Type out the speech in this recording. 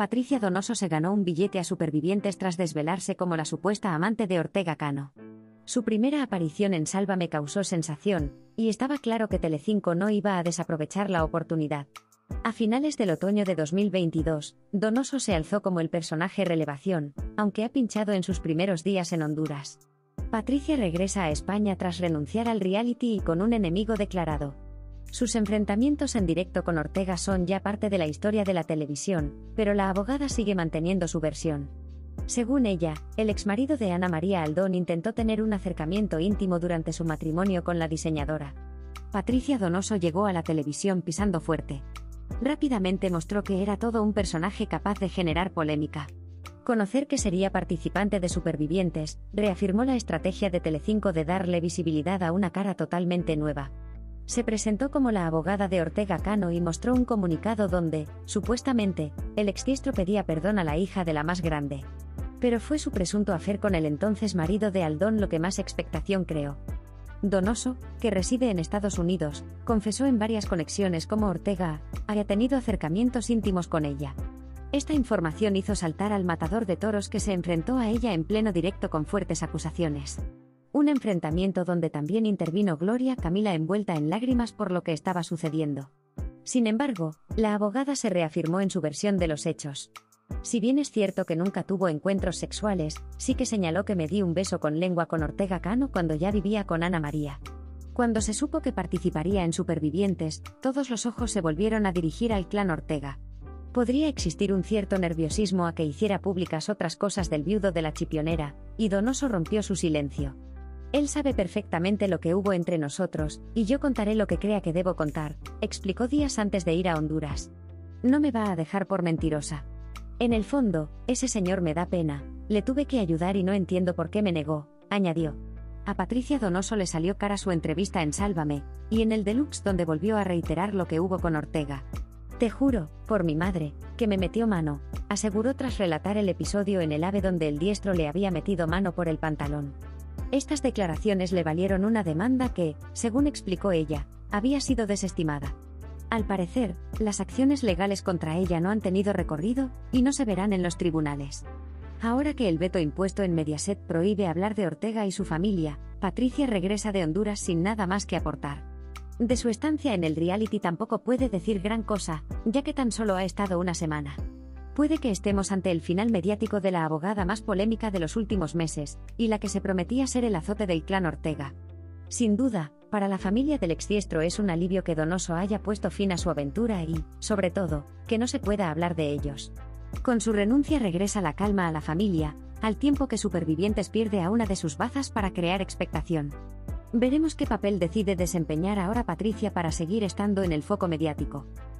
Patricia Donoso se ganó un billete a Supervivientes tras desvelarse como la supuesta amante de Ortega Cano. Su primera aparición en Sálvame causó sensación, y estaba claro que Telecinco no iba a desaprovechar la oportunidad. A finales del otoño de 2022, Donoso se alzó como el personaje revelación, aunque ha pinchado en sus primeros días en Honduras. Patricia regresa a España tras renunciar al reality y con un enemigo declarado. Sus enfrentamientos en directo con Ortega son ya parte de la historia de la televisión, pero la abogada sigue manteniendo su versión. Según ella, el exmarido de Ana María Aldón intentó tener un acercamiento íntimo durante su matrimonio con la diseñadora. Patricia Donoso llegó a la televisión pisando fuerte. Rápidamente mostró que era todo un personaje capaz de generar polémica. Conocer que sería participante de Supervivientes, reafirmó la estrategia de Telecinco de darle visibilidad a una cara totalmente nueva. Se presentó como la abogada de Ortega Cano y mostró un comunicado donde, supuestamente, el exdiestro pedía perdón a la hija de la más grande. Pero fue su presunto affair con el entonces marido de Aldón lo que más expectación creó. Donoso, que reside en Estados Unidos, confesó en varias conexiones cómo Ortega había tenido acercamientos íntimos con ella. Esta información hizo saltar al matador de toros que se enfrentó a ella en pleno directo con fuertes acusaciones. Un enfrentamiento donde también intervino Gloria Camila envuelta en lágrimas por lo que estaba sucediendo. Sin embargo, la abogada se reafirmó en su versión de los hechos. Si bien es cierto que nunca tuvo encuentros sexuales, sí que señaló que me di un beso con lengua con Ortega Cano cuando ya vivía con Ana María. Cuando se supo que participaría en Supervivientes, todos los ojos se volvieron a dirigir al clan Ortega. Podría existir un cierto nerviosismo a que hiciera públicas otras cosas del viudo de la chipionera, y Donoso rompió su silencio. Él sabe perfectamente lo que hubo entre nosotros, y yo contaré lo que crea que debo contar, explicó días antes de ir a Honduras. No me va a dejar por mentirosa. En el fondo, ese señor me da pena, le tuve que ayudar y no entiendo por qué me negó, añadió. A Patricia Donoso le salió cara su entrevista en Sálvame, y en el Deluxe donde volvió a reiterar lo que hubo con Ortega. Te juro, por mi madre, que me metió mano, aseguró tras relatar el episodio en el AVE donde el diestro le había metido mano por el pantalón. Estas declaraciones le valieron una demanda que, según explicó ella, había sido desestimada. Al parecer, las acciones legales contra ella no han tenido recorrido y no se verán en los tribunales. Ahora que el veto impuesto en Mediaset prohíbe hablar de Ortega y su familia, Patricia regresa de Honduras sin nada más que aportar. De su estancia en el reality tampoco puede decir gran cosa, ya que tan solo ha estado una semana. Puede que estemos ante el final mediático de la abogada más polémica de los últimos meses, y la que se prometía ser el azote del clan Ortega. Sin duda, para la familia del exdiestro es un alivio que Donoso haya puesto fin a su aventura y, sobre todo, que no se pueda hablar de ellos. Con su renuncia regresa la calma a la familia, al tiempo que Supervivientes pierde a una de sus bazas para crear expectación. Veremos qué papel decide desempeñar ahora Patricia para seguir estando en el foco mediático.